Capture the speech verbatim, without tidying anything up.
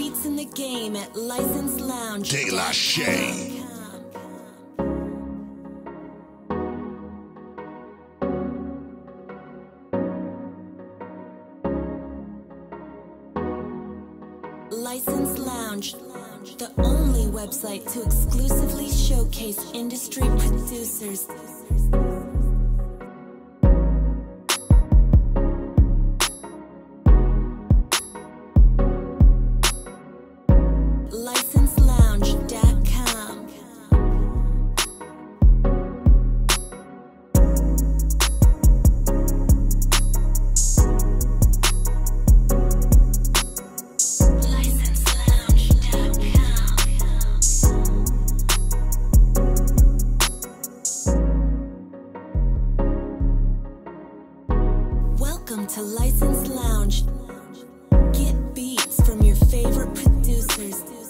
beats in the game at License Lounge. De La Shay. License Lounge, the only website to exclusively showcase industry producers. license lounge dot com. Welcome to License Lounge. Get beats from your favorite producers.